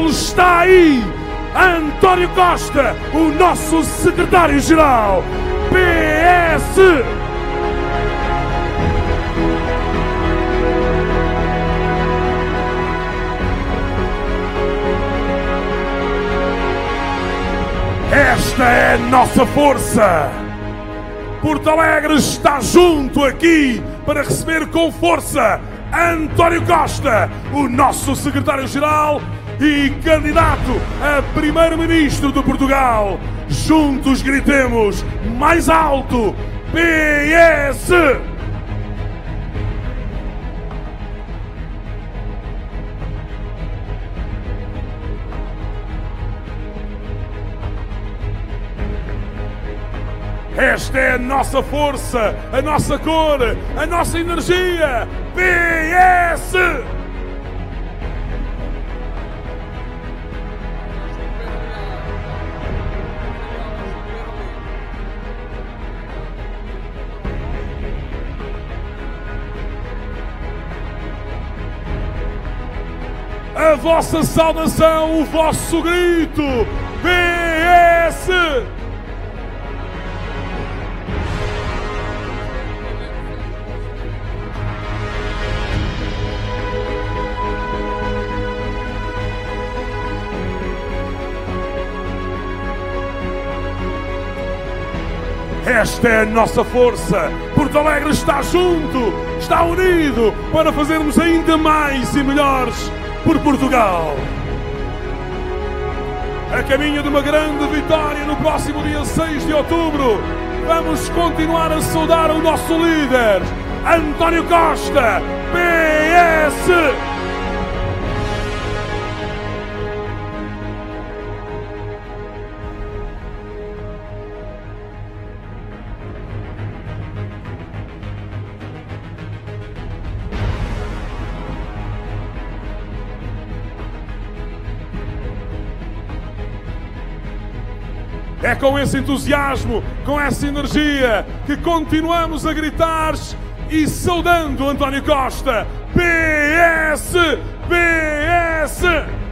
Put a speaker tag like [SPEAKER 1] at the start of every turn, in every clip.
[SPEAKER 1] Ele está aí! António Costa, o nosso secretário-geral, PS! Esta é a nossa força! Porto Alegre está junto aqui para receber com força António Costa, o nosso secretário-geral e candidato a primeiro-ministro de Portugal. Juntos gritemos mais alto: PS! Esta é a nossa força, a nossa cor, a nossa energia. PS! A vossa saudação, o vosso grito. PS! Esta é a nossa força. Porto Alegre está junto, está unido para fazermos ainda mais e melhores por Portugal. A caminho de uma grande vitória no próximo dia 6 de outubro, vamos continuar a saudar o nosso líder, António Costa, PS! É com esse entusiasmo, com essa energia, que continuamos a gritar e saudando António Costa. PS! PS!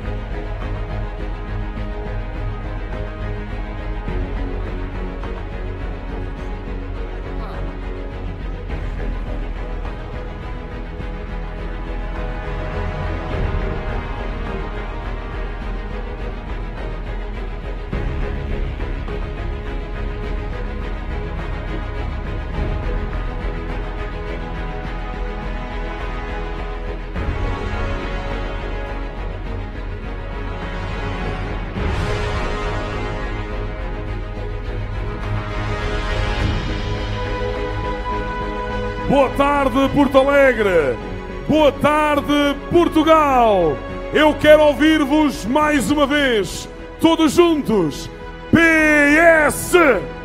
[SPEAKER 1] Boa tarde, Porto Alegre. Boa tarde, Portugal. Eu quero ouvir-vos mais uma vez, todos juntos. PS!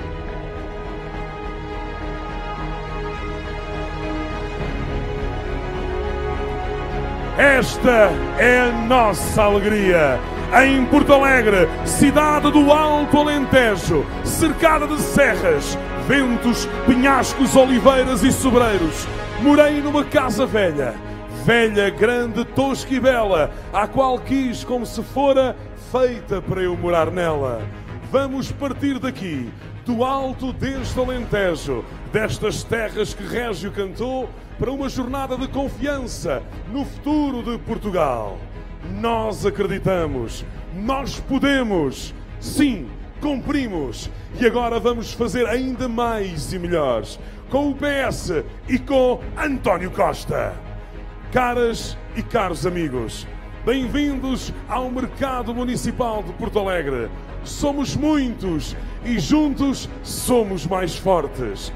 [SPEAKER 1] Esta é a nossa alegria. Em Porto Alegre, cidade do Alto Alentejo, cercada de serras, ventos, penhascos, oliveiras e sobreiros, morei numa casa velha, velha, grande, tosca e bela, a qual quis como se fora feita para eu morar nela. Vamos partir daqui, do alto deste Alentejo, destas terras que Régio cantou, para uma jornada de confiança no futuro de Portugal. Nós acreditamos, nós podemos, sim, cumprimos. E agora vamos fazer ainda mais e melhores, com o PS e com António Costa. Caras e caros amigos, bem-vindos ao Mercado Municipal de Porto Alegre. Somos muitos e juntos somos mais fortes.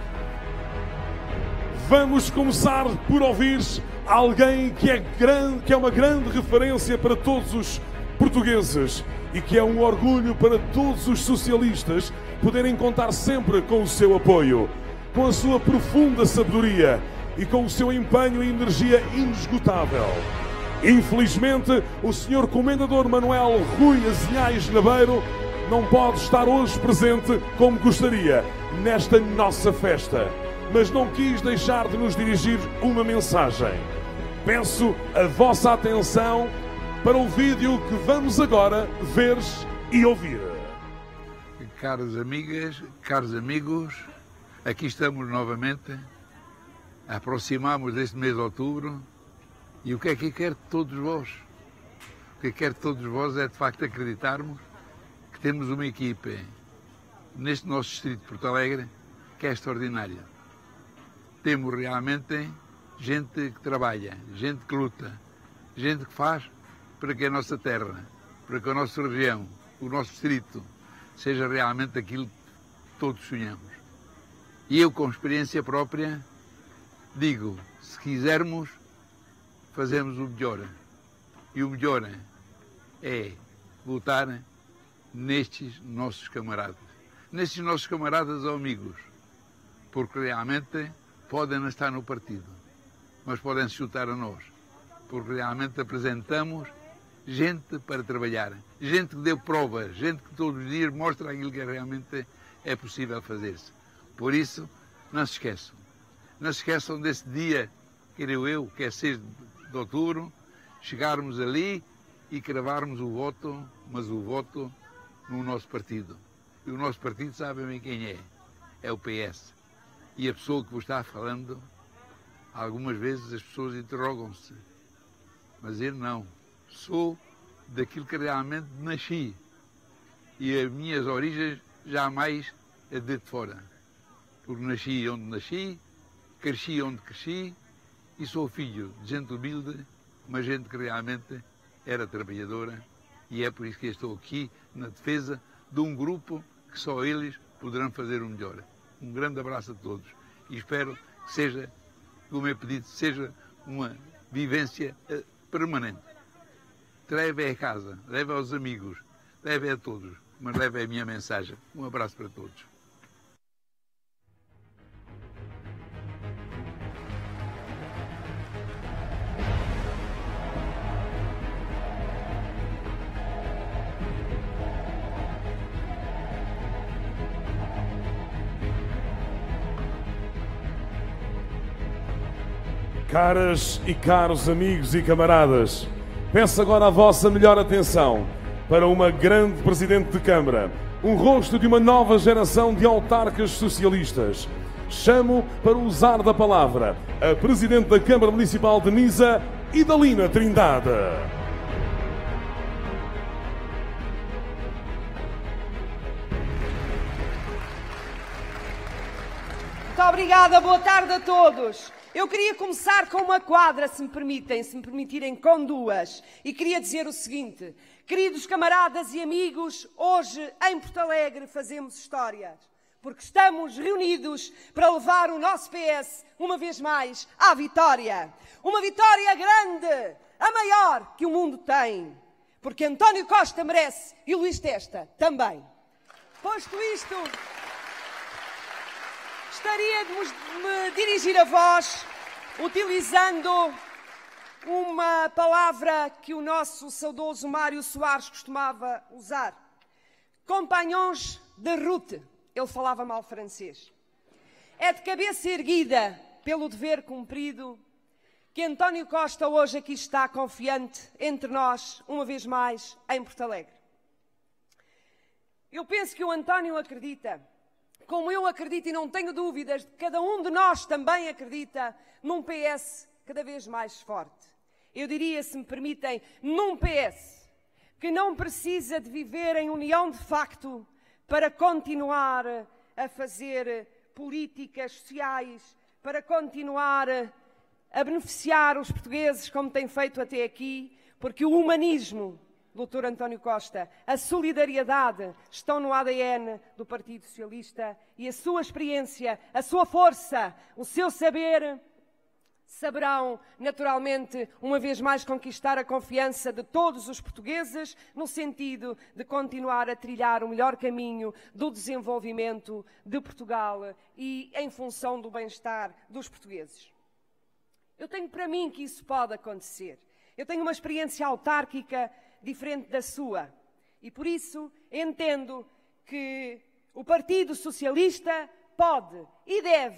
[SPEAKER 1] Vamos começar por ouvir alguém que é uma grande referência para todos os portugueses e que é um orgulho para todos os socialistas poderem contar sempre com o seu apoio, com a sua profunda sabedoria e com o seu empenho e energia inesgotável. Infelizmente, o Sr. Comendador Manuel Rui Azinhais Nabeiro não pode estar hoje presente como gostaria nesta nossa festa, mas não quis deixar de nos dirigir uma mensagem. Peço a vossa atenção para o vídeo que vamos agora ver e ouvir.
[SPEAKER 2] Caras amigas, caros amigos, aqui estamos novamente, aproximamos deste mês de outubro, e o que é que quero de todos vós? O que quero de todos vós é de facto acreditarmos que temos uma equipe neste nosso distrito de Porto Alegre que é extraordinária. Temos realmente gente que trabalha, gente que luta, gente que faz para que a nossa terra, para que a nossa região, o nosso distrito, seja realmente aquilo que todos sonhamos. E eu, com experiência própria, digo, se quisermos, fazemos o melhor. E o melhor é votar nestes nossos camaradas. Nestes nossos camaradas ou amigos. Porque realmente podem não estar no partido, mas podem se juntar a nós. Porque realmente apresentamos gente para trabalhar, gente que deu provas, gente que todos os dias mostra aquilo que realmente é possível fazer-se. Por isso, não se esqueçam. Não se esqueçam desse dia, creio eu, que é 6 de outubro, chegarmos ali e cravarmos o voto, mas o voto no nosso partido. E o nosso partido sabem bem quem é. É o PS. E a pessoa que vos está falando, algumas vezes as pessoas interrogam-se. Mas eu não. Sou daquilo que realmente nasci. E as minhas origens jamais é de fora. Porque nasci onde nasci, cresci onde cresci e sou filho de gente humilde, mas gente que realmente era trabalhadora. E é por isso que estou aqui na defesa de um grupo que só eles poderão fazer o melhor. Um grande abraço a todos e espero que seja, como é pedido, seja uma vivência permanente. Leve a casa, leve aos amigos, leve a todos, mas leve a minha mensagem. Um abraço para todos.
[SPEAKER 1] Caras e caros amigos e camaradas, peço agora a vossa melhor atenção para uma grande Presidente de Câmara, um rosto de uma nova geração de autarcas socialistas. Chamo para usar da palavra a Presidente da Câmara Municipal de Misa, Idalina Trindade.
[SPEAKER 3] Muito obrigada, boa tarde a todos. Eu queria começar com uma quadra, se me permitirem, com duas. E queria dizer o seguinte, queridos camaradas e amigos, hoje em Porto Alegre fazemos história, porque estamos reunidos para levar o nosso PS, uma vez mais, à vitória. Uma vitória grande, a maior que o mundo tem, porque António Costa merece e Luís Testa também. Posto isto, gostaria de me dirigir a vós utilizando uma palavra que o nosso saudoso Mário Soares costumava usar. Compagnons de route. Ele falava mal francês. É de cabeça erguida pelo dever cumprido que António Costa hoje aqui está confiante entre nós, uma vez mais, em Porto Alegre. Eu penso que o António acredita, como eu acredito e não tenho dúvidas, cada um de nós também acredita num PS cada vez mais forte. Eu diria, se me permitem, num PS que não precisa de viver em união de facto para continuar a fazer políticas sociais, para continuar a beneficiar os portugueses como tem feito até aqui, porque o humanismo, Dr. António Costa, a solidariedade estão no ADN do Partido Socialista e a sua experiência, a sua força, o seu saber, saberão, naturalmente, uma vez mais conquistar a confiança de todos os portugueses no sentido de continuar a trilhar o melhor caminho do desenvolvimento de Portugal e em função do bem-estar dos portugueses. Eu tenho para mim que isso pode acontecer. Eu tenho uma experiência autárquica diferente da sua. E por isso entendo que o Partido Socialista pode e deve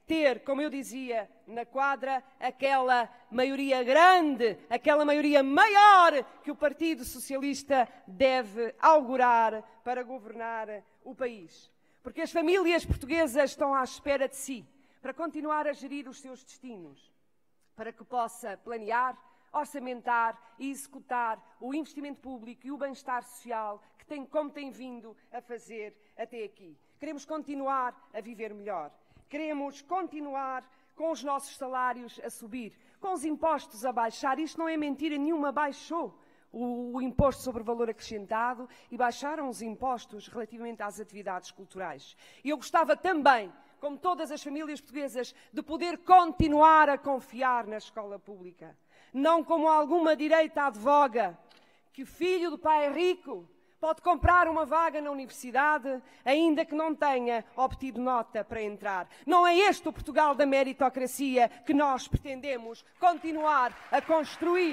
[SPEAKER 3] ter, como eu dizia, na quadra, aquela maioria grande, aquela maioria maior que o Partido Socialista deve augurar para governar o país. Porque as famílias portuguesas estão à espera de si, para continuar a gerir os seus destinos, para que possa planear, orçamentar e executar o investimento público e o bem-estar social como tem vindo a fazer até aqui. Queremos continuar a viver melhor. Queremos continuar com os nossos salários a subir, com os impostos a baixar. Isto não é mentira nenhuma, baixou o imposto sobre valor acrescentado e baixaram os impostos relativamente às atividades culturais. E eu gostava também, como todas as famílias portuguesas, de poder continuar a confiar na escola pública. Não como alguma direita advoga, que o filho do pai rico pode comprar uma vaga na universidade, ainda que não tenha obtido nota para entrar. Não é este o Portugal da meritocracia que nós pretendemos continuar a construir.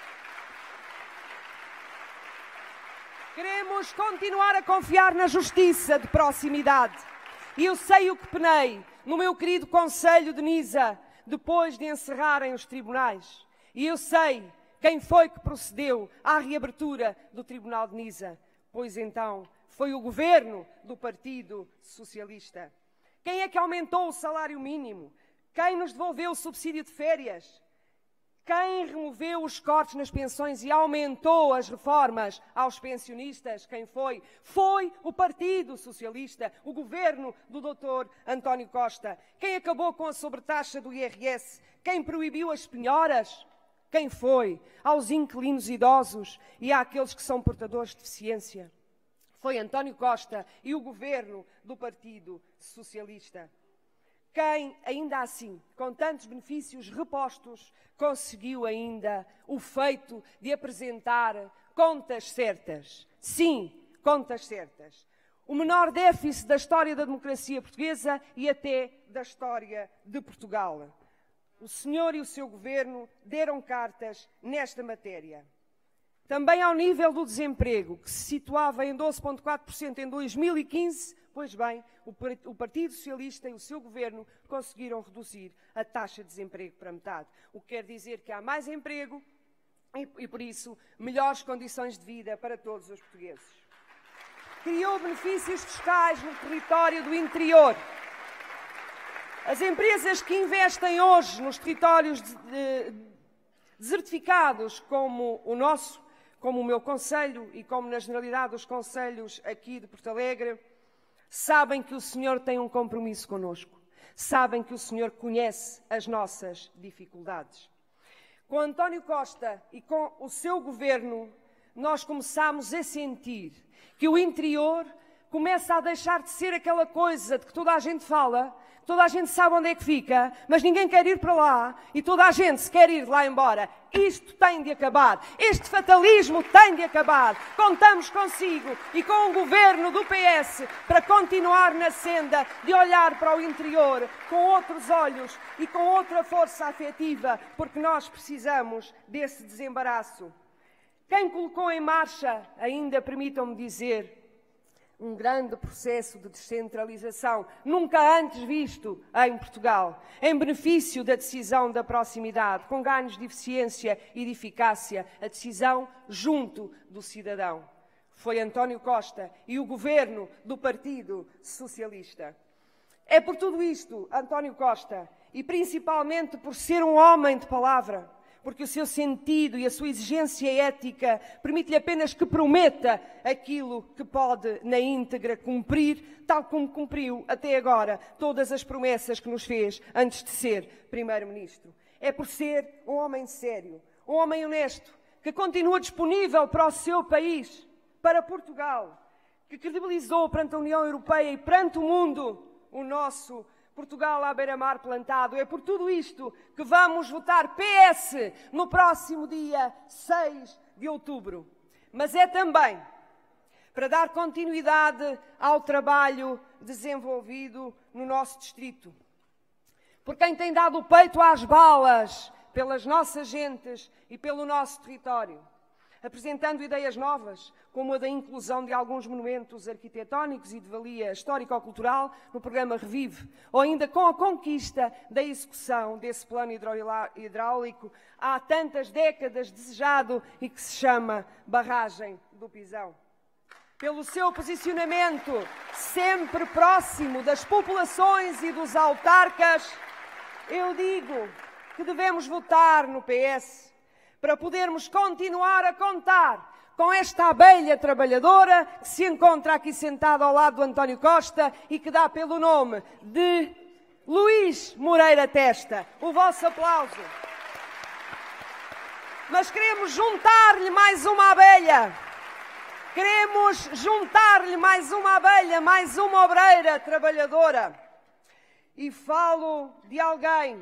[SPEAKER 3] Queremos continuar a confiar na justiça de proximidade. E eu sei o que penei no meu querido Conselho de Nisa, depois de encerrarem os tribunais. E eu sei quem foi que procedeu à reabertura do Tribunal de Nisa. Pois então, foi o governo do Partido Socialista. Quem é que aumentou o salário mínimo? Quem nos devolveu o subsídio de férias? Quem removeu os cortes nas pensões e aumentou as reformas aos pensionistas? Quem foi? Foi o Partido Socialista, o governo do Dr. António Costa. Quem acabou com a sobretaxa do IRS? Quem proibiu as penhoras? Quem foi? Aos inquilinos idosos e àqueles que são portadores de deficiência. Foi António Costa e o governo do Partido Socialista. Quem, ainda assim, com tantos benefícios repostos, conseguiu ainda o feito de apresentar contas certas. Sim, contas certas. O menor déficit da história da democracia portuguesa e até da história de Portugal. O senhor e o seu governo deram cartas nesta matéria. Também ao nível do desemprego, que se situava em 12,4% em 2015, pois bem, o Partido Socialista e o seu governo conseguiram reduzir a taxa de desemprego para metade. O que quer dizer que há mais emprego e, por isso, melhores condições de vida para todos os portugueses. Criou benefícios fiscais no território do interior. As empresas que investem hoje nos territórios desertificados como o nosso, como o meu concelho e como na generalidade os concelhos aqui de Porto Alegre, sabem que o senhor tem um compromisso connosco. Sabem que o senhor conhece as nossas dificuldades. Com António Costa e com o seu governo, nós começamos a sentir que o interior começa a deixar de ser aquela coisa de que toda a gente fala, toda a gente sabe onde é que fica, mas ninguém quer ir para lá e toda a gente se quer ir lá embora. Isto tem de acabar. Este fatalismo tem de acabar. Contamos consigo e com o governo do PS para continuar na senda de olhar para o interior com outros olhos e com outra força afetiva, porque nós precisamos desse desembaraço. Quem colocou em marcha, ainda permitam-me dizer, um grande processo de descentralização, nunca antes visto em Portugal, em benefício da decisão da proximidade, com ganhos de eficiência e de eficácia, a decisão junto do cidadão. Foi António Costa e o governo do Partido Socialista. É por tudo isto, António Costa, e principalmente por ser um homem de palavra, porque o seu sentido e a sua exigência ética permite-lhe apenas que prometa aquilo que pode, na íntegra, cumprir, tal como cumpriu até agora todas as promessas que nos fez antes de ser Primeiro-Ministro. É por ser um homem sério, um homem honesto, que continua disponível para o seu país, para Portugal, que credibilizou perante a União Europeia e perante o mundo o nosso Portugal à beira-mar plantado. É por tudo isto que vamos votar PS no próximo dia 6 de outubro. Mas é também para dar continuidade ao trabalho desenvolvido no nosso distrito. Por quem tem dado o peito às balas pelas nossas gentes e pelo nosso território. apresentando ideias novas, como a da inclusão de alguns monumentos arquitetónicos e de valia histórico-cultural no programa Revive, ou ainda com a conquista da execução desse plano hidráulico há tantas décadas desejado e que se chama Barragem do Pisão. Pelo seu posicionamento sempre próximo das populações e dos autarcas, eu digo que devemos votar no PS para podermos continuar a contar com esta abelha trabalhadora que se encontra aqui sentada ao lado do António Costa e que dá pelo nome de Luís Moreira Testa. O vosso aplauso. Mas queremos juntar-lhe mais uma abelha. Queremos juntar-lhe mais uma abelha, mais uma obreira trabalhadora. E falo de alguém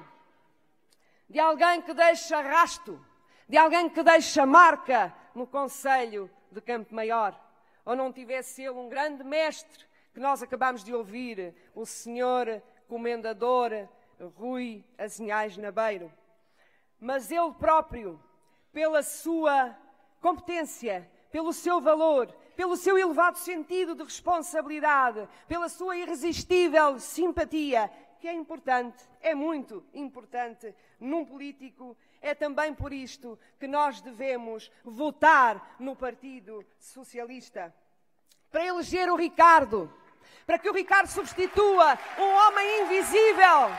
[SPEAKER 3] que deixa rasto, de alguém que deixa marca no Conselho de Campo Maior. Ou não tivesse ele um grande mestre que nós acabamos de ouvir, o senhor comendador Rui Azinhais Nabeiro. Mas ele próprio, pela sua competência, pelo seu valor, pelo seu elevado sentido de responsabilidade, pela sua irresistível simpatia, que é importante, é muito importante num político, é também por isto que nós devemos votar no Partido Socialista. Para eleger o Ricardo, para que o Ricardo substitua um homem invisível.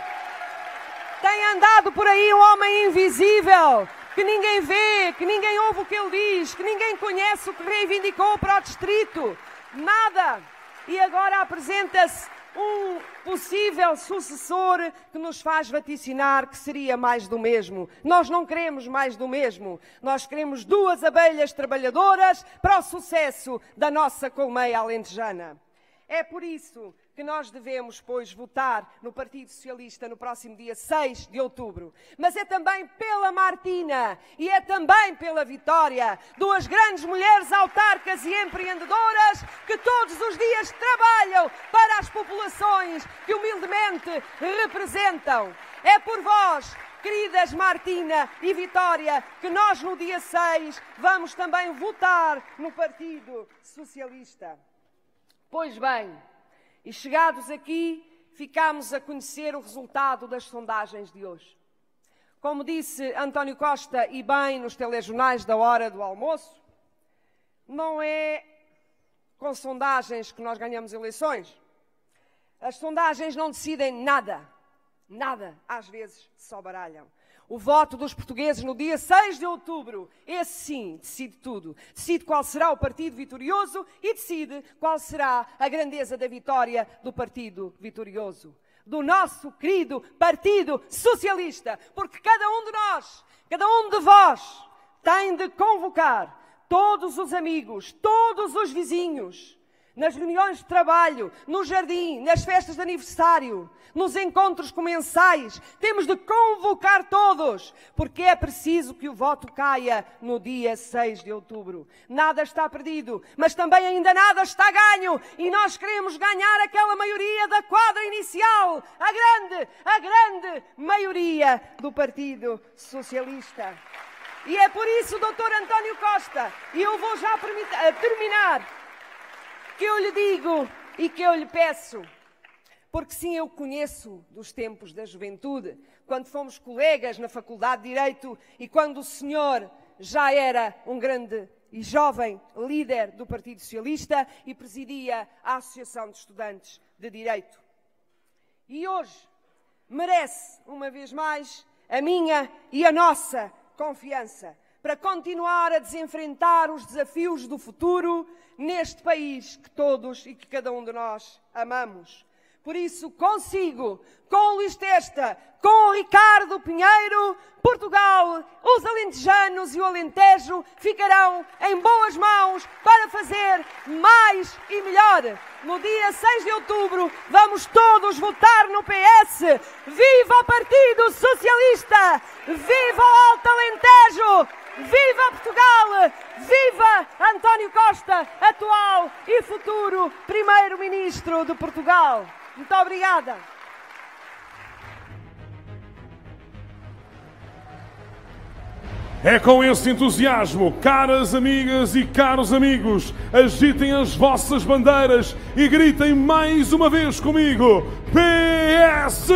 [SPEAKER 3] Tem andado por aí um homem invisível, que ninguém vê, que ninguém ouve o que ele diz, que ninguém conhece o que reivindicou para o distrito. Nada. E agora apresenta-se um possível sucessor que nos faz vaticinar que seria mais do mesmo. Nós não queremos mais do mesmo. Nós queremos duas abelhas trabalhadoras para o sucesso da nossa colmeia alentejana. É por isso que nós devemos, pois, votar no Partido Socialista no próximo dia 6 de outubro. Mas é também pela Martina e é também pela Vitória, duas grandes mulheres autarcas e empreendedoras que todos os dias trabalham para as populações que humildemente representam. É por vós, queridas Martina e Vitória, que nós no dia 6 vamos também votar no Partido Socialista. Pois bem, e chegados aqui, ficámos a conhecer o resultado das sondagens de hoje. Como disse António Costa, e bem nos telejornais da hora do almoço, não é com sondagens que nós ganhamos eleições. As sondagens não decidem nada. Nada, às vezes, só baralham. O voto dos portugueses no dia 6 de outubro, esse sim, decide tudo. Decide qual será o partido vitorioso e decide qual será a grandeza da vitória do partido vitorioso. Do nosso querido Partido Socialista. Porque cada um de nós, cada um de vós, tem de convocar todos os amigos, todos os vizinhos, nas reuniões de trabalho, no jardim, nas festas de aniversário, nos encontros comensais. Temos de convocar todos, porque é preciso que o voto caia no dia 6 de outubro. Nada está perdido, mas também ainda nada está ganho. E nós queremos ganhar aquela maioria da quadra inicial, a grande maioria do Partido Socialista. E é por isso, Dr. António Costa, e eu vou já terminar, que eu lhe digo e que eu lhe peço, porque sim, eu conheço dos tempos da juventude, quando fomos colegas na Faculdade de Direito e quando o senhor já era um grande e jovem líder do Partido Socialista e presidia a Associação de Estudantes de Direito. E hoje merece, uma vez mais, a minha e a nossa confiança para continuar a desenfrentar os desafios do futuro neste país que todos e que cada um de nós amamos. Por isso, consigo, com o Luís Testa, com o Ricardo Pinheiro, Portugal, os alentejanos e o Alentejo ficarão em boas mãos para fazer mais e melhor. No dia 6 de outubro, vamos todos votar no PS. Viva o Partido Socialista! Viva o Alto Alentejo! Viva Portugal! Viva António Costa, atual e futuro Primeiro-Ministro de Portugal! Muito obrigada!
[SPEAKER 1] É com esse entusiasmo, caras amigas e caros amigos, agitem as vossas bandeiras e gritem mais uma vez comigo: PS!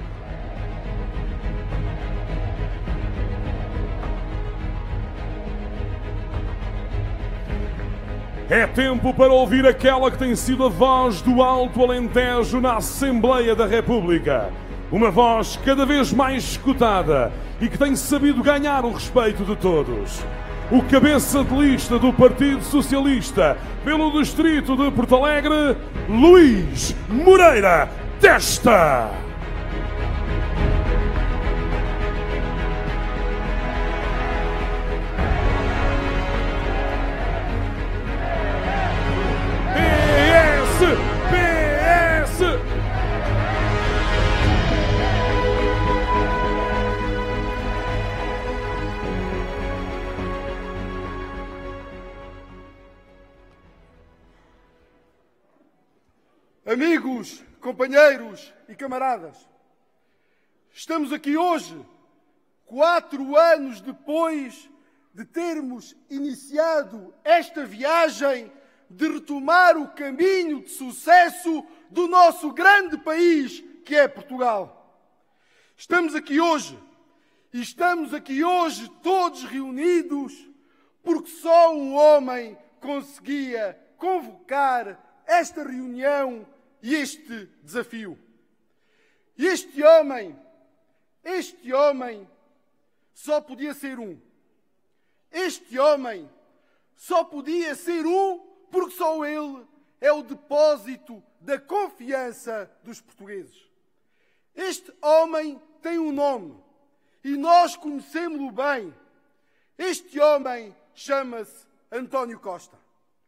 [SPEAKER 1] É tempo para ouvir aquela que tem sido a voz do Alto Alentejo na Assembleia da República. Uma voz cada vez mais escutada e que tem sabido ganhar o respeito de todos. O cabeça de lista do Partido Socialista pelo Distrito de Porto Alegre, Luís Moreira Testa.
[SPEAKER 4] Amigos, companheiros e camaradas, estamos aqui hoje, 4 anos depois de termos iniciado esta viagem de retomar o caminho de sucesso do nosso grande país, que é Portugal. Estamos aqui hoje todos reunidos porque só um homem conseguia convocar esta reunião e este desafio. E este homem só podia ser um. Este homem só podia ser um porque só ele é o depósito da confiança dos portugueses. Este homem tem um nome e nós conhecemos-lo bem. Este homem chama-se António Costa.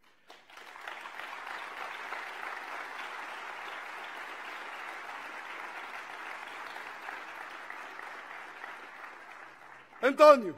[SPEAKER 4] António,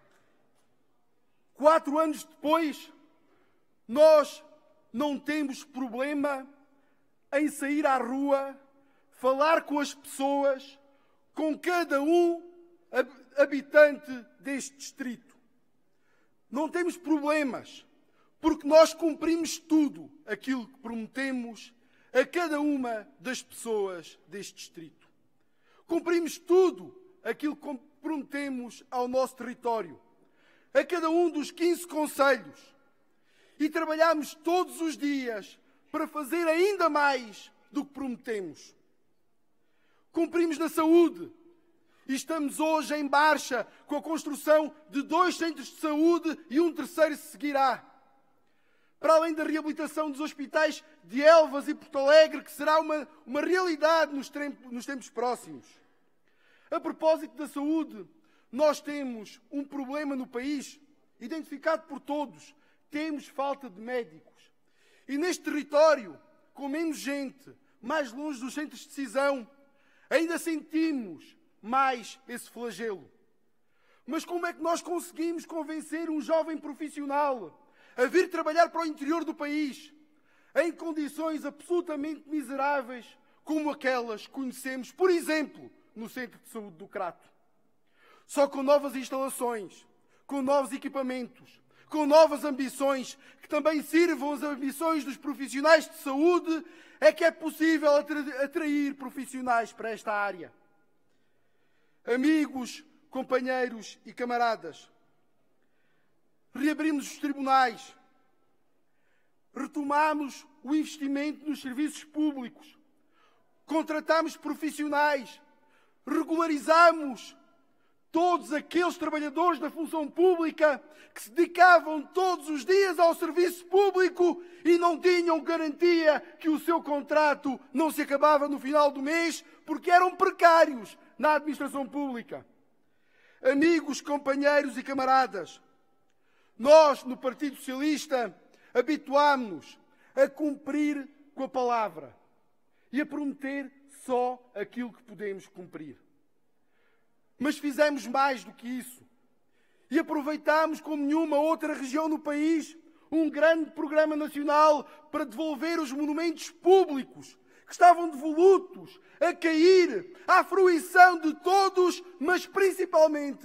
[SPEAKER 4] 4 anos depois, nós não temos problema em sair à rua, falar com as pessoas, com cada um habitante deste distrito. Não temos problemas, porque nós cumprimos tudo aquilo que prometemos a cada uma das pessoas deste distrito. Cumprimos tudo aquilo que prometemos ao nosso território, a cada um dos 15 concelhos, e trabalhamos todos os dias para fazer ainda mais do que prometemos. Cumprimos na saúde e estamos hoje em marcha com a construção de 2 centros de saúde e um terceiro se seguirá. Para além da reabilitação dos hospitais de Elvas e Porto Alegre, que será uma realidade nos tempos próximos. A propósito da saúde, nós temos um problema no país, identificado por todos. Temos falta de médicos. E neste território, com menos gente, mais longe dos centros de decisão, ainda sentimos mais esse flagelo. Mas como é que nós conseguimos convencer um jovem profissional a vir trabalhar para o interior do país, em condições absolutamente miseráveis, como aquelas que conhecemos, por exemplo, no Centro de Saúde do Crato? Só com novas instalações, com novos equipamentos, com novas ambições, que também sirvam as ambições dos profissionais de saúde, é que é possível atrair profissionais para esta área. Amigos, companheiros e camaradas, reabrimos os tribunais, retomamos o investimento nos serviços públicos, contratamos profissionais, regularizamos todos aqueles trabalhadores da função pública que se dedicavam todos os dias ao serviço público e não tinham garantia que o seu contrato não se acabava no final do mês porque eram precários na administração pública. Amigos, companheiros e camaradas, nós, no Partido Socialista, habituámos-nos a cumprir com a palavra e a prometer só aquilo que podemos cumprir. Mas fizemos mais do que isso. E aproveitámos, como nenhuma outra região no país, um grande programa nacional para devolver os monumentos públicos que estavam devolutos, a cair, à fruição de todos, mas principalmente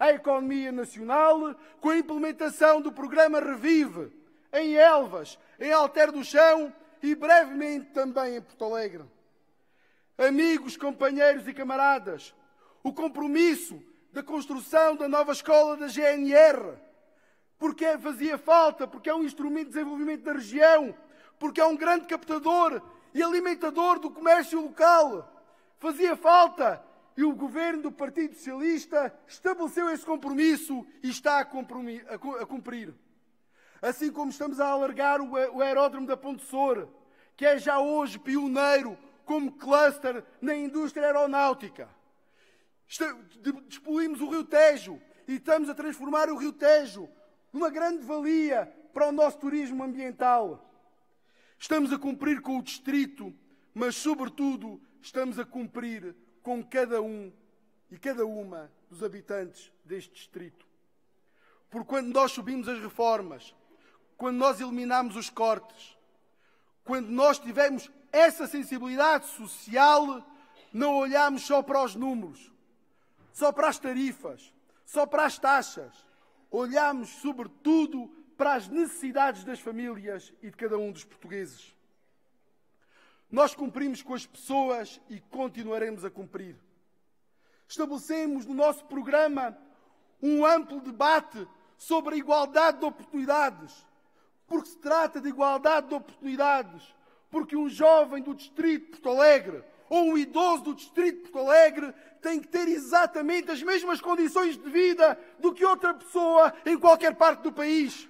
[SPEAKER 4] à economia nacional, com a implementação do programa Revive, em Elvas, em Alter do Chão e brevemente também em Porto Alegre. Amigos, companheiros e camaradas, o compromisso da construção da nova escola da GNR, porque fazia falta, porque é um instrumento de desenvolvimento da região, porque é um grande captador e alimentador do comércio local. Fazia falta e o governo do Partido Socialista estabeleceu esse compromisso e está a cumprir. Assim como estamos a alargar o aeródromo da Ponte Sor, que é já hoje pioneiro como cluster na indústria aeronáutica. Despoluímos o Rio Tejo e estamos a transformar o Rio Tejo numa grande valia para o nosso turismo ambiental. Estamos a cumprir com o distrito, mas, sobretudo, estamos a cumprir com cada um e cada uma dos habitantes deste distrito. Porque quando nós subimos as reformas, quando nós eliminamos os cortes, quando nós tivemos essa sensibilidade social, não olhamos só para os números, só para as tarifas, só para as taxas. Olhamos, sobretudo, para as necessidades das famílias e de cada um dos portugueses. Nós cumprimos com as pessoas e continuaremos a cumprir. Estabelecemos no nosso programa um amplo debate sobre a igualdade de oportunidades, porque se trata de igualdade de oportunidades, porque um jovem do distrito de Porto Alegre ou um idoso do distrito de Porto Alegre tem que ter exatamente as mesmas condições de vida do que outra pessoa em qualquer parte do país.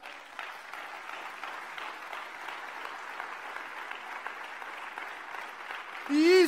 [SPEAKER 4] E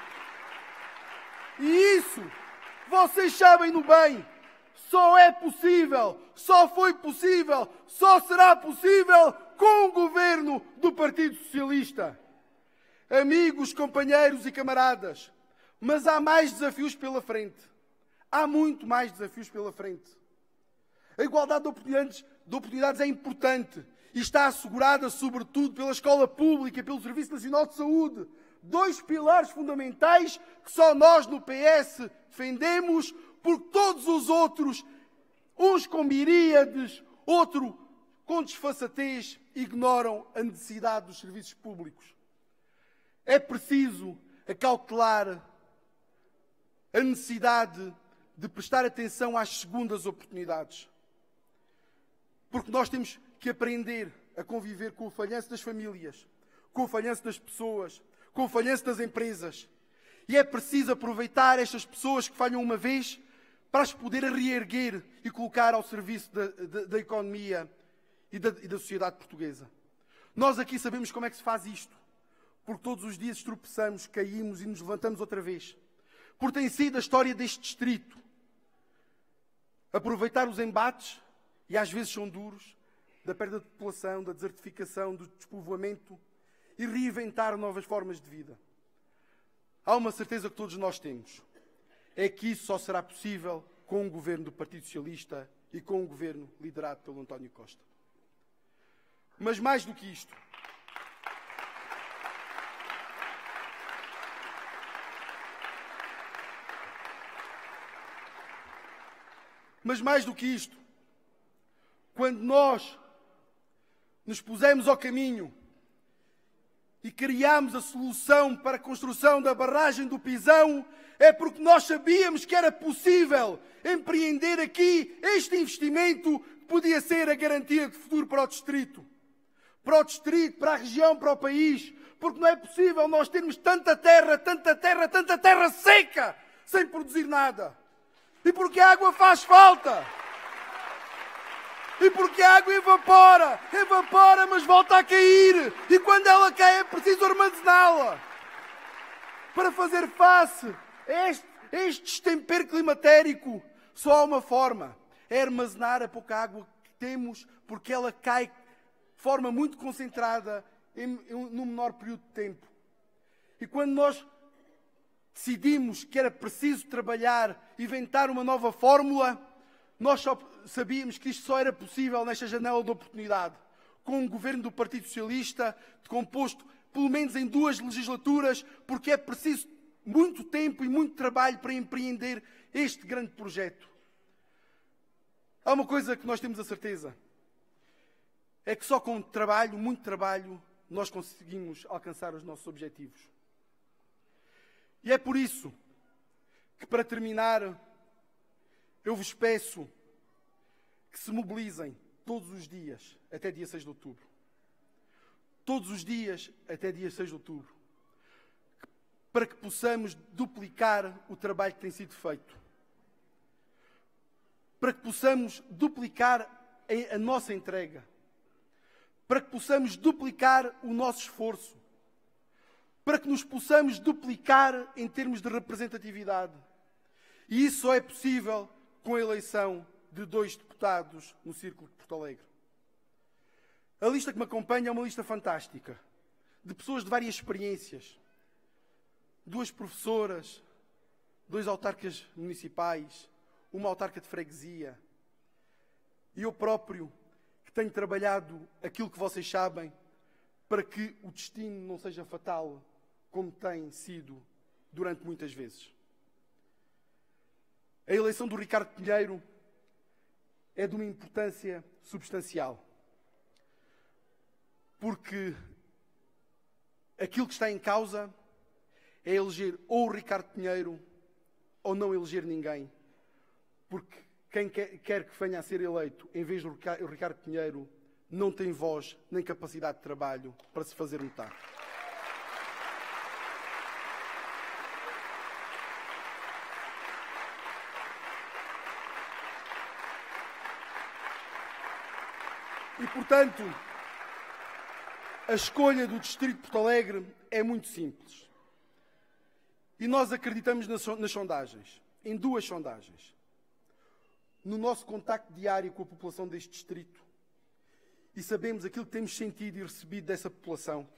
[SPEAKER 4] isso, vocês sabem-no bem, só é possível, só foi possível, só será possível com o governo do Partido Socialista. Amigos, companheiros e camaradas, mas há mais desafios pela frente. Há muito mais desafios pela frente. A igualdade de oportunidades é importante e está assegurada, sobretudo, pela escola pública e pelo Serviço Nacional de Saúde. 2 pilares fundamentais que só nós no PS defendemos, porque todos os outros, uns com miríades, outro com desfaçatez, ignoram a necessidade dos serviços públicos. É preciso acautelar a necessidade de prestar atenção às segundas oportunidades. Porque nós temos que aprender a conviver com o falhanço das famílias, com o falhanço das pessoas, com o falhanço das empresas. E é preciso aproveitar estas pessoas que falham uma vez para as poder reerguer e colocar ao serviço da economia e da sociedade portuguesa. Nós aqui sabemos como é que se faz isto, porque todos os dias tropeçamos, caímos e nos levantamos outra vez. Porque tem sido a história deste distrito. Aproveitar os embates, e às vezes são duros, da perda de população, da desertificação, do despovoamento, e reinventar novas formas de vida. Há uma certeza que todos nós temos. É que isso só será possível com um governo do Partido Socialista e com um governo liderado pelo António Costa. Mas mais do que isto, quando nós nos pusemos ao caminho e criámos a solução para a construção da barragem do Pisão, é porque nós sabíamos que era possível empreender aqui este investimento que podia ser a garantia de futuro para o distrito, para a região, para o país, porque não é possível nós termos tanta terra seca, sem produzir nada. E porque a água faz falta. E porque a água evapora, mas volta a cair. E quando ela cai é preciso armazená-la. Para fazer face a este destempero climatérico, só há uma forma. É armazenar a pouca água que temos, porque ela cai de forma muito concentrada num menor período de tempo. E quando nós decidimos que era preciso trabalhar, inventar uma nova fórmula, nós só sabíamos que isto só era possível nesta janela de oportunidade, com um governo do Partido Socialista, composto pelo menos em 2 legislaturas, porque é preciso muito tempo e muito trabalho para empreender este grande projeto. Há uma coisa que nós temos a certeza. É que só com trabalho, muito trabalho, nós conseguimos alcançar os nossos objetivos. E é por isso que, para terminar, eu vos peço que se mobilizem todos os dias até dia 6 de outubro. Todos os dias até dia 6 de outubro. Para que possamos duplicar o trabalho que tem sido feito. Para que possamos duplicar a nossa entrega. Para que possamos duplicar o nosso esforço. Para que nos possamos duplicar em termos de representatividade. E isso só é possível com a eleição de 2 deputados no Círculo de Porto Alegre. A lista que me acompanha é uma lista fantástica, de pessoas de várias experiências. 2 professoras, 2 autarcas municipais, uma autarca de freguesia. E eu próprio, que tenho trabalhado aquilo que vocês sabem, para que o destino não seja fatal, como tem sido durante muitas vezes. A eleição do Ricardo Pinheiro é de uma importância substancial. Porque aquilo que está em causa é eleger ou o Ricardo Pinheiro ou não eleger ninguém. Porque quem quer que venha a ser eleito em vez do Ricardo Pinheiro não tem voz nem capacidade de trabalho para se fazer notar. E, portanto, a escolha do Distrito de Porto Alegre é muito simples. E nós acreditamos nas sondagens, em 2 sondagens. No nosso contacto diário com a população deste distrito. E sabemos aquilo que temos sentido e recebido dessa população.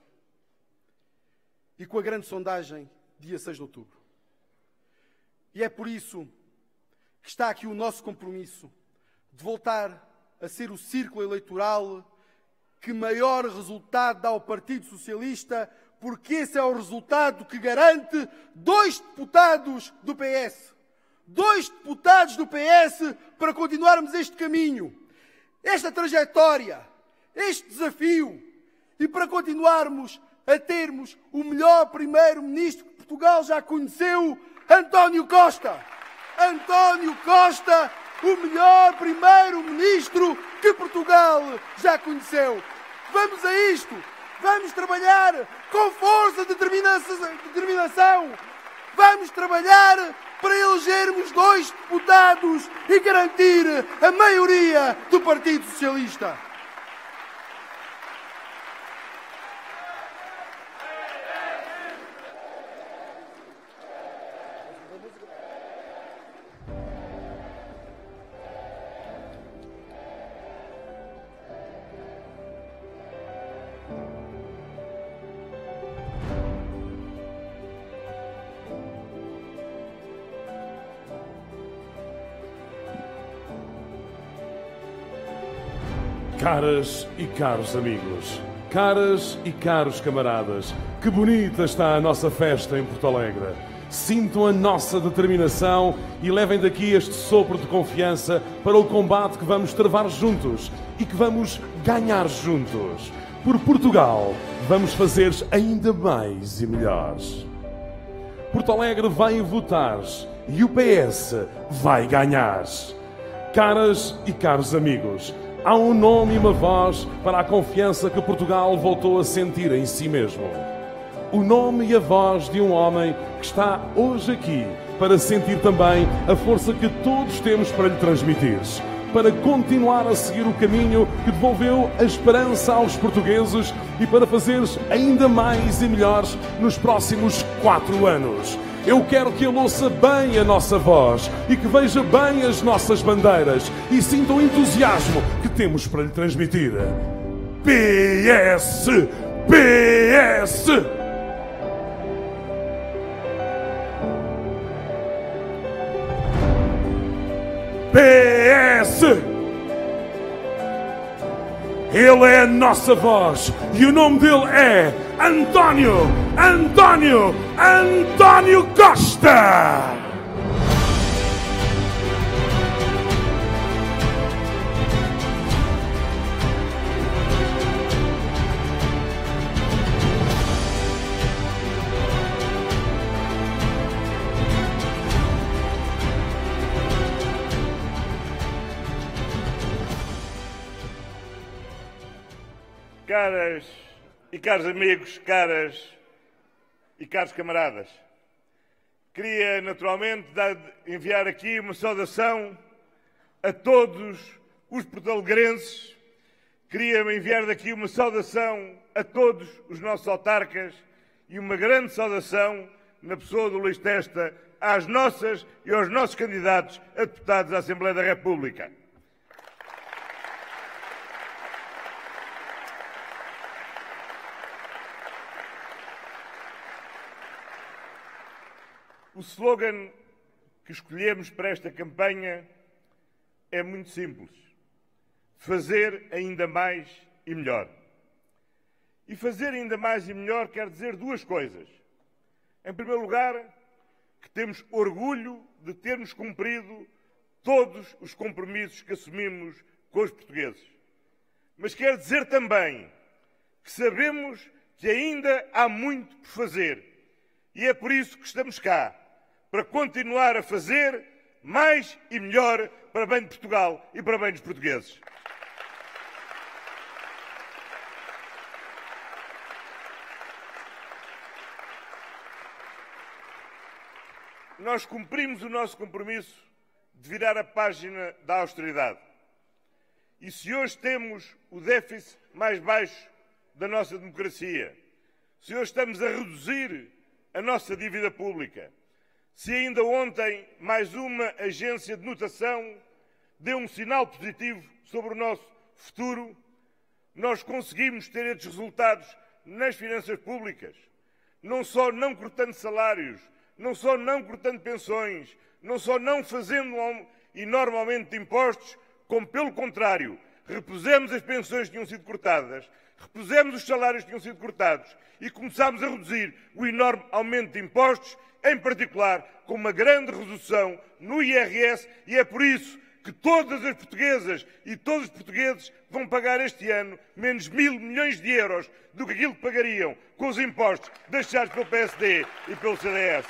[SPEAKER 4] E com a grande sondagem, dia 6 de outubro. E é por isso que está aqui o nosso compromisso de voltar a ser o círculo eleitoral que maior resultado dá ao Partido Socialista, porque esse é o resultado que garante 2 deputados do PS. 2 deputados do PS para continuarmos este caminho, esta trajetória, este desafio, e para continuarmos a termos o melhor primeiro-ministro que Portugal já conheceu, António Costa. António Costa, o melhor primeiro-ministro que Portugal já conheceu. Vamos a isto. Vamos trabalhar com força de determinação. Vamos trabalhar para elegermos 2 deputados e garantir a maioria do Partido Socialista.
[SPEAKER 1] Caras e caros amigos, caras e caros camaradas, que bonita está a nossa festa em Porto Alegre. Sintam a nossa determinação e levem daqui este sopro de confiança para o combate que vamos travar juntos e que vamos ganhar juntos. Por Portugal, vamos fazer ainda mais e melhores. Porto Alegre vai votar e o PS vai ganhar. Caras e caros amigos, há um nome e uma voz para a confiança que Portugal voltou a sentir em si mesmo. O nome e a voz de um homem que está hoje aqui para sentir também a força que todos temos para lhe transmitir, para continuar a seguir o caminho que devolveu a esperança aos portugueses e para fazer ainda mais e melhores nos próximos 4 anos. Eu quero que ele ouça bem a nossa voz e que veja bem as nossas bandeiras e sinta o entusiasmo que temos para lhe transmitir. PS! PS! PS! Ele é a nossa voz e o nome dele é António Costa!
[SPEAKER 5] Caras e caros amigos, caras e caros camaradas, queria naturalmente enviar aqui uma saudação a todos os portalegrenses, queria enviar daqui uma saudação a todos os nossos autarcas e uma grande saudação, na pessoa do Luís Testa, às nossas e aos nossos candidatos a deputados à Assembleia da República. O slogan que escolhemos para esta campanha é muito simples: fazer ainda mais e melhor. E fazer ainda mais e melhor quer dizer duas coisas. Em primeiro lugar, que temos orgulho de termos cumprido todos os compromissos que assumimos com os portugueses. Mas quer dizer também que sabemos que ainda há muito por fazer. E é por isso que estamos cá, para continuar a fazer mais e melhor para bem de Portugal e para bem dos portugueses. Nós cumprimos o nosso compromisso de virar a página da austeridade. E se hoje temos o déficit mais baixo da nossa democracia, se hoje estamos a reduzir a nossa dívida pública, se ainda ontem mais uma agência de notação deu um sinal positivo sobre o nosso futuro, nós conseguimos ter estes resultados nas finanças públicas, não só não cortando salários, não só não cortando pensões, não só não fazendo um enorme aumento de impostos, como, pelo contrário, repusemos as pensões que tinham sido cortadas, repusemos os salários que tinham sido cortados e começámos a reduzir o enorme aumento de impostos, em particular com uma grande redução no IRS, e é por isso que todas as portuguesas e todos os portugueses vão pagar este ano menos 1.000 milhões de euros do que aquilo que pagariam com os impostos deixados pelo PSD e pelo CDS.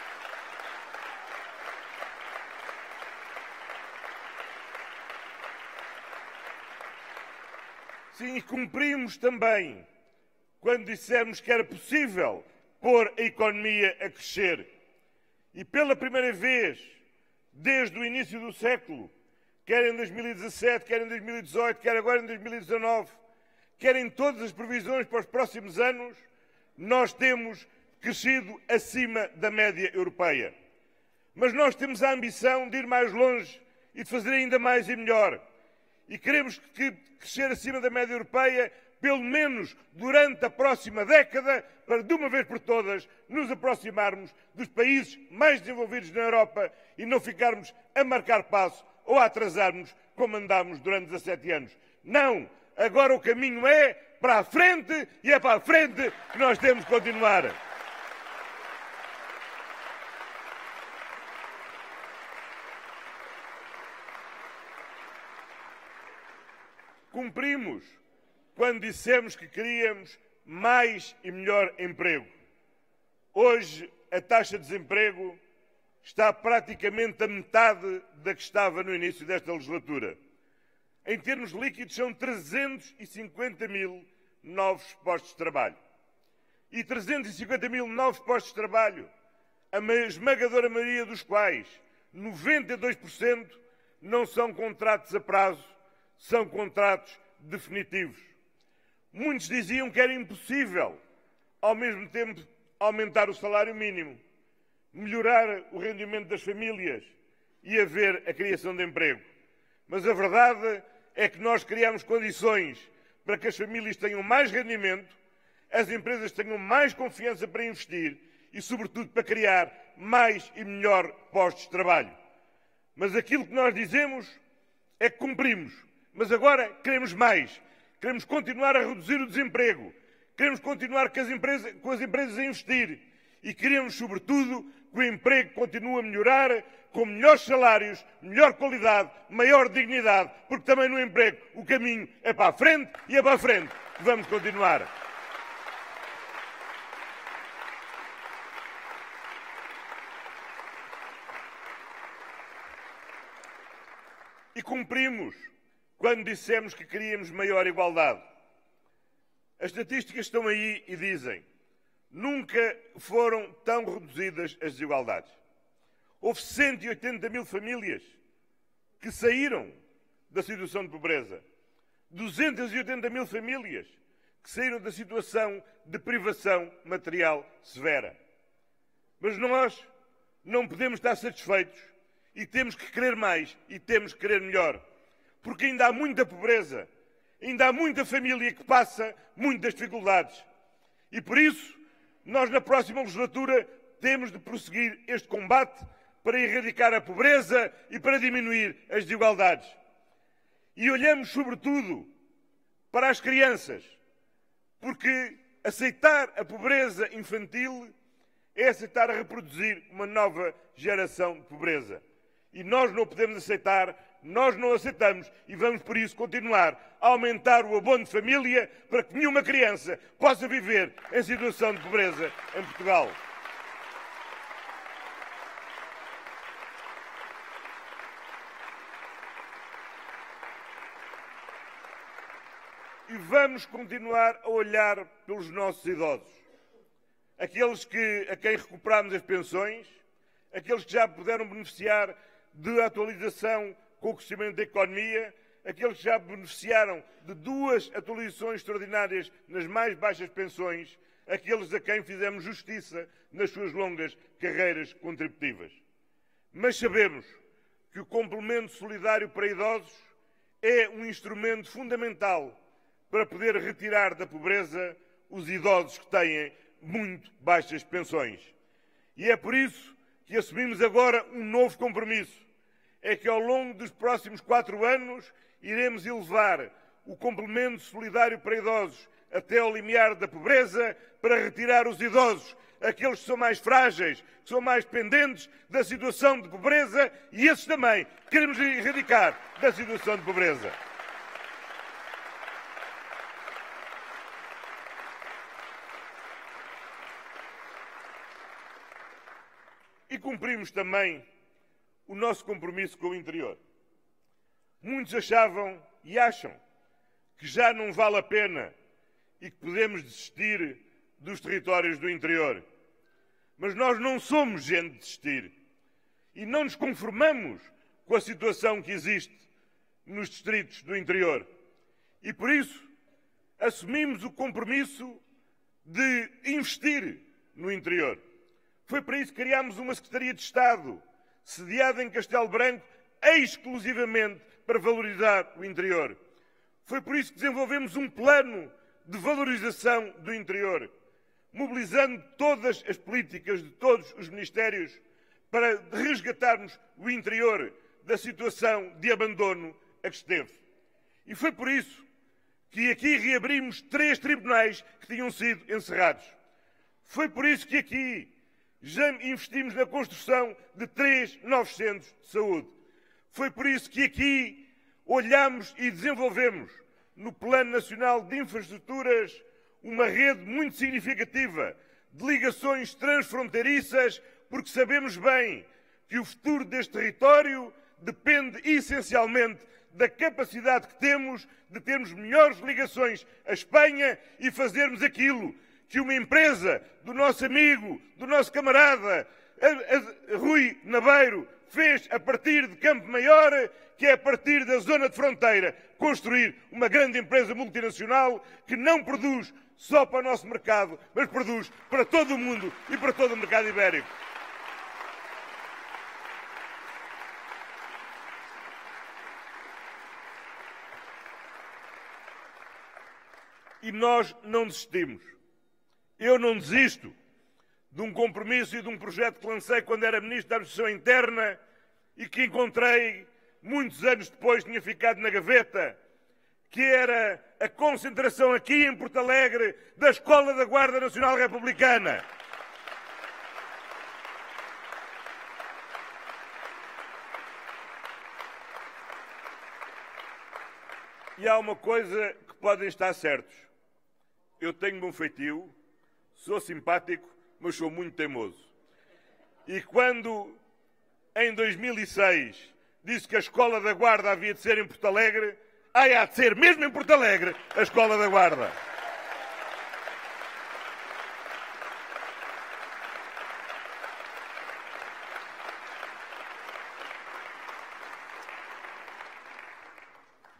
[SPEAKER 5] Sim, e cumprimos também quando dissemos que era possível pôr a economia a crescer. E pela primeira vez, desde o início do século, quer em 2017, quer em 2018, quer agora em 2019, quer em todas as previsões para os próximos anos, nós temos crescido acima da média europeia. Mas nós temos a ambição de ir mais longe e de fazer ainda mais e melhor. E queremos crescer acima da média europeia, pelo menos durante a próxima década, para de uma vez por todas nos aproximarmos dos países mais desenvolvidos na Europa e não ficarmos a marcar passo ou a atrasarmos como andámos durante 17 anos. Não! Agora o caminho é para a frente e é para a frente que nós temos que continuar. Cumprimos quando dissemos que queríamos mais e melhor emprego. Hoje, a taxa de desemprego está praticamente a metade da que estava no início desta legislatura. Em termos líquidos, são 350 mil novos postos de trabalho. E 350 mil novos postos de trabalho, a esmagadora maioria dos quais, 92%, não são contratos a prazo, são contratos definitivos. Muitos diziam que era impossível, ao mesmo tempo, aumentar o salário mínimo, melhorar o rendimento das famílias e haver a criação de emprego. Mas a verdade é que nós criamos condições para que as famílias tenham mais rendimento, as empresas tenham mais confiança para investir e, sobretudo, para criar mais e melhor postos de trabalho. Mas aquilo que nós dizemos é que cumprimos. Mas agora queremos mais. Queremos continuar a reduzir o desemprego. Queremos continuar com as empresas a investir. E queremos, sobretudo, que o emprego continue a melhorar, com melhores salários, melhor qualidade, maior dignidade, porque também no emprego o caminho é para a frente e é para a frente que vamos continuar. E cumprimos quando dissemos que queríamos maior igualdade. As estatísticas estão aí e dizem: nunca foram tão reduzidas as desigualdades. Houve 180 mil famílias que saíram da situação de pobreza. 280 mil famílias que saíram da situação de privação material severa. Mas nós não podemos estar satisfeitos e temos que querer mais e temos que querer melhor. Porque ainda há muita pobreza, ainda há muita família que passa muitas dificuldades. E por isso, nós na próxima legislatura temos de prosseguir este combate para erradicar a pobreza e para diminuir as desigualdades. E olhamos sobretudo para as crianças, porque aceitar a pobreza infantil é aceitar a reproduzir uma nova geração de pobreza. E nós não podemos aceitar, nós não aceitamos e vamos por isso continuar a aumentar o abono de família para que nenhuma criança possa viver em situação de pobreza em Portugal. E vamos continuar a olhar pelos nossos idosos. Aqueles a quem recuperamos as pensões, aqueles que já puderam beneficiar de atualização com o crescimento da economia, aqueles que já beneficiaram de 2 atualizações extraordinárias nas mais baixas pensões, aqueles a quem fizemos justiça nas suas longas carreiras contributivas. Mas sabemos que o complemento solidário para idosos é um instrumento fundamental para poder retirar da pobreza os idosos que têm muito baixas pensões. E é por isso que assumimos agora um novo compromisso. É que ao longo dos próximos 4 anos iremos elevar o complemento solidário para idosos até ao limiar da pobreza para retirar os idosos, aqueles que são mais frágeis, que são mais dependentes da situação de pobreza, e esses também queremos erradicar da situação de pobreza. E cumprimos também o nosso compromisso com o interior. Muitos achavam e acham que já não vale a pena e que podemos desistir dos territórios do interior. Mas nós não somos gente de desistir e não nos conformamos com a situação que existe nos distritos do interior. E por isso assumimos o compromisso de investir no interior. Foi para isso que criámos uma Secretaria de Estado, sediada em Castelo Branco, exclusivamente para valorizar o interior. Foi por isso que desenvolvemos um plano de valorização do interior, mobilizando todas as políticas de todos os ministérios para resgatarmos o interior da situação de abandono a que esteve. E foi por isso que aqui reabrimos 3 tribunais que tinham sido encerrados. Foi por isso que aqui já investimos na construção de 3 novos centros de saúde. Foi por isso que aqui olhamos e desenvolvemos, no Plano Nacional de Infraestruturas, uma rede muito significativa de ligações transfronteiriças, porque sabemos bem que o futuro deste território depende essencialmente da capacidade que temos de termos melhores ligações à Espanha e fazermos aquilo que uma empresa do nosso amigo, do nosso camarada, Rui Nabeiro, fez a partir de Campo Maior, que é a partir da zona de fronteira, construir uma grande empresa multinacional que não produz só para o nosso mercado, mas produz para todo o mundo e para todo o mercado ibérico. E nós não desistimos. Eu não desisto de um compromisso e de um projeto que lancei quando era Ministro da Administração Interna e que encontrei, muitos anos depois, tinha ficado na gaveta, que era a concentração aqui em Porto Alegre da Escola da Guarda Nacional Republicana. E há uma coisa que podem estar certos. Eu tenho bom feitio, sou simpático, mas sou muito teimoso. E quando, em 2006, disse que a Escola da Guarda havia de ser em Porto Alegre, há de ser mesmo em Porto Alegre a Escola da Guarda.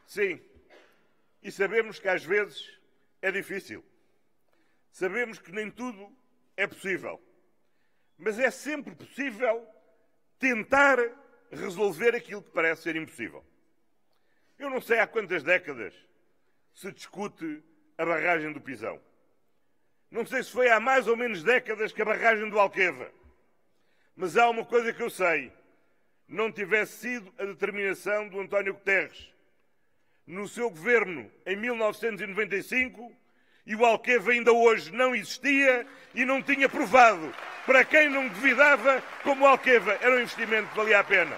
[SPEAKER 5] Sim, e sabemos que às vezes é difícil. Sabemos que nem tudo é possível. Mas é sempre possível tentar resolver aquilo que parece ser impossível. Eu não sei há quantas décadas se discute a barragem do Pisão. Não sei se foi há mais ou menos décadas que a barragem do Alqueva. Mas há uma coisa que eu sei. Não tivesse sido a determinação do António Guterres no seu governo em 1995, e o Alqueva ainda hoje não existia e não tinha provado, para quem não duvidava, como o Alqueva era um investimento que valia a pena.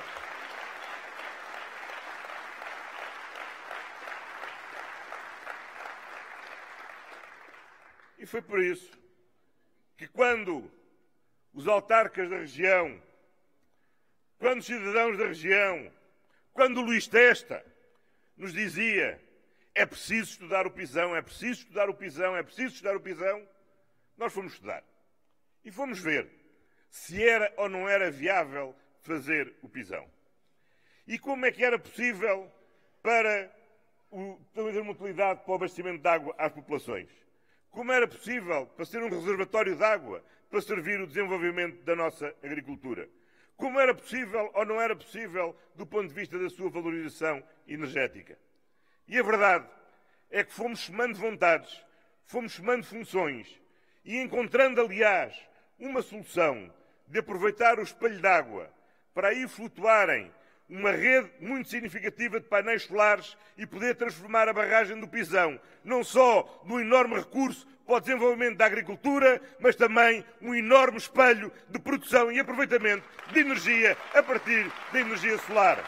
[SPEAKER 5] E foi por isso que quando os autarcas da região, quando os cidadãos da região, quando o Luís Testa nos dizia é preciso estudar o Pisão, é preciso estudar o Pisão, é preciso estudar o Pisão, nós fomos estudar. E fomos ver se era ou não era viável fazer o Pisão. E como é que era possível para ter uma utilidade para o abastecimento de água às populações. Como era possível para ser um reservatório de água para servir o desenvolvimento da nossa agricultura. Como era possível ou não era possível do ponto de vista da sua valorização energética. E a verdade é que fomos somando vontades, fomos somando funções e encontrando, aliás, uma solução de aproveitar o espelho d'água para aí flutuarem uma rede muito significativa de painéis solares e poder transformar a barragem do Pisão não só num enorme recurso para o desenvolvimento da agricultura, mas também um enorme espelho de produção e aproveitamento de energia a partir da energia solar.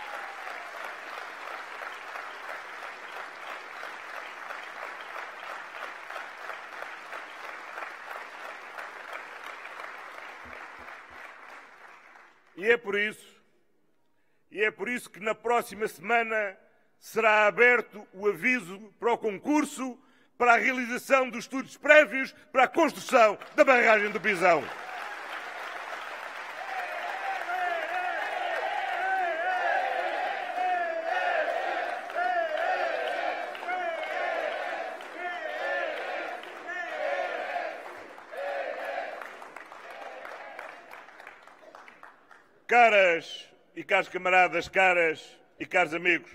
[SPEAKER 5] E é por isso que na próxima semana será aberto o aviso para o concurso para a realização dos estudos prévios para a construção da barragem do Pisão. Caras e caros camaradas, caras e caros amigos,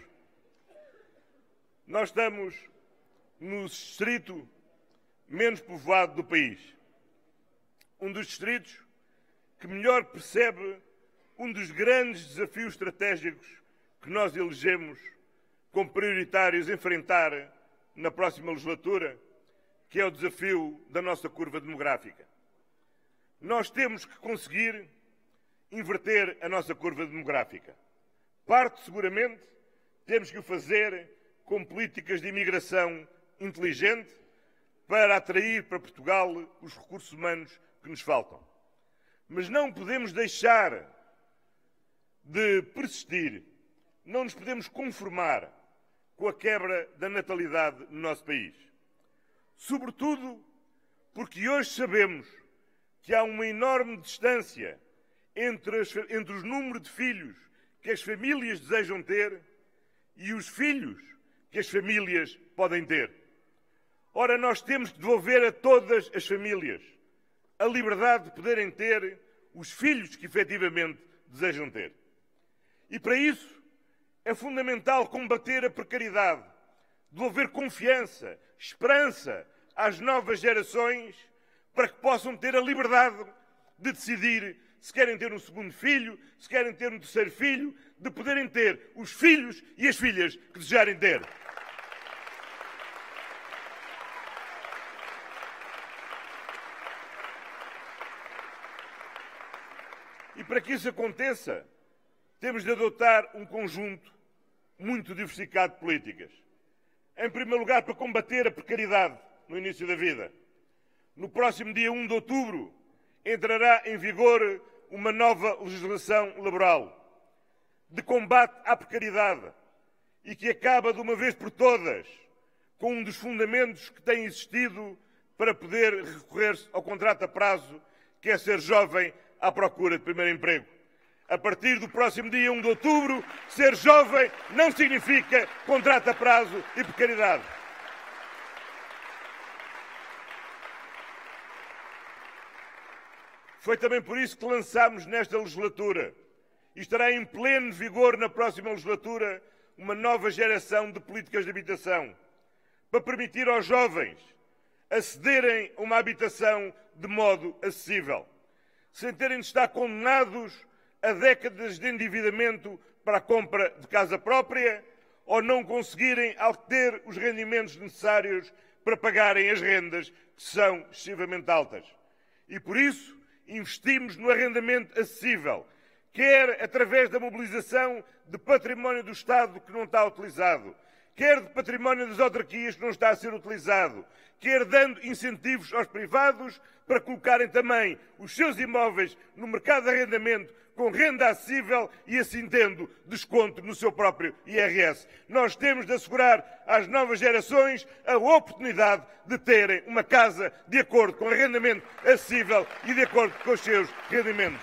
[SPEAKER 5] nós estamos no distrito menos povoado do país. Um dos distritos que melhor percebe um dos grandes desafios estratégicos que nós elegemos como prioritários enfrentar na próxima legislatura, que é o desafio da nossa curva demográfica. Nós temos que conseguir inverter a nossa curva demográfica. Parte, seguramente, temos que o fazer com políticas de imigração inteligente para atrair para Portugal os recursos humanos que nos faltam. Mas não podemos deixar de persistir, não nos podemos conformar com a quebra da natalidade no nosso país. Sobretudo porque hoje sabemos que há uma enorme distância entre os números de filhos que as famílias desejam ter e os filhos que as famílias podem ter. Ora, nós temos que devolver a todas as famílias a liberdade de poderem ter os filhos que efetivamente desejam ter. E para isso é fundamental combater a precariedade, devolver confiança, esperança às novas gerações para que possam ter a liberdade de decidir se querem ter um segundo filho, se querem ter um terceiro filho, de poderem ter os filhos e as filhas que desejarem ter. E para que isso aconteça, temos de adotar um conjunto muito diversificado de políticas. Em primeiro lugar, para combater a precariedade no início da vida. No próximo dia 1 de outubro, entrará em vigor uma nova legislação laboral de combate à precariedade e que acaba de uma vez por todas com um dos fundamentos que tem existido para poder recorrer-se ao contrato a prazo, que é ser jovem à procura de primeiro emprego. A partir do próximo dia 1 de outubro, ser jovem não significa contrato a prazo e precariedade. Foi também por isso que lançámos nesta legislatura, e estará em pleno vigor na próxima legislatura, uma nova geração de políticas de habitação, para permitir aos jovens acederem a uma habitação de modo acessível, sem terem de estar condenados a décadas de endividamento para a compra de casa própria ou não conseguirem obter os rendimentos necessários para pagarem as rendas que são excessivamente altas. E por isso investimos no arrendamento acessível, quer através da mobilização de património do Estado que não está utilizado, quer de património das autarquias que não está a ser utilizado, quer dando incentivos aos privados para colocarem também os seus imóveis no mercado de arrendamento com renda acessível e assim tendo desconto no seu próprio IRS. Nós temos de assegurar às novas gerações a oportunidade de terem uma casa de acordo com arrendamento acessível e de acordo com os seus rendimentos.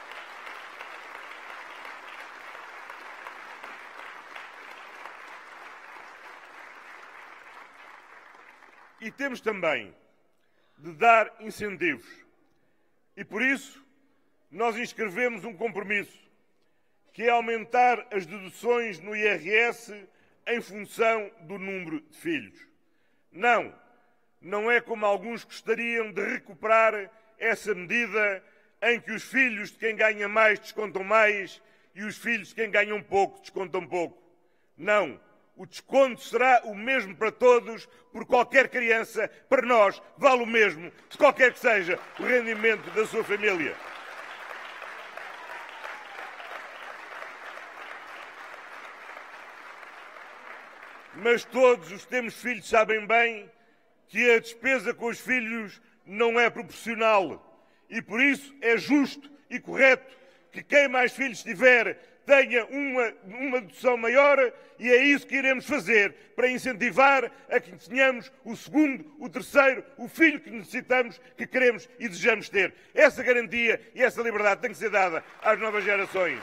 [SPEAKER 5] E temos também de dar incentivos. E por isso nós inscrevemos um compromisso, que é aumentar as deduções no IRS em função do número de filhos. Não é como alguns gostariam de recuperar essa medida em que os filhos de quem ganha mais descontam mais e os filhos de quem ganham pouco descontam pouco. Não. O desconto será o mesmo para todos, por qualquer criança, para nós, vale o mesmo, se qualquer que seja o rendimento da sua família. Mas todos os que temos filhos sabem bem que a despesa com os filhos não é proporcional e, por isso, é justo e correto que quem mais filhos tiver tenha uma dedução maior e é isso que iremos fazer para incentivar a que tenhamos o segundo, o terceiro, o filho que necessitamos, que queremos e desejamos ter. Essa garantia e essa liberdade tem que ser dada às novas gerações.